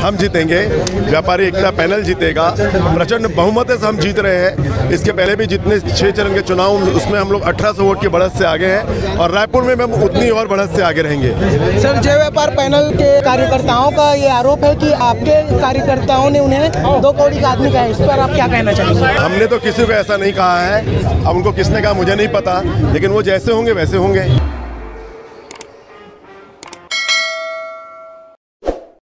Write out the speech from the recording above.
हम जीतेंगे, व्यापारी एकता पैनल जीतेगा, प्रचंड बहुमत से हम जीत रहे हैं। इसके पहले भी जितने 6 चरण के चुनाव उसमें हम लोग 1800 वोट की बढ़त से आगे हैं और रायपुर में हम उतनी और बढ़त से आगे रहेंगे। सर, जय व्यापार पैनल के कार्यकर्ताओं का ये आरोप है कि आपके कार्यकर्ताओं ने उन्हें 2 कौड़ी का आदमी कहा है, इस पर आप क्या कहना चाहेंगे? हमने तो किसी को ऐसा नहीं कहा है, अब उनको किसने कहा मुझे नहीं पता, लेकिन वो जैसे होंगे वैसे होंगे।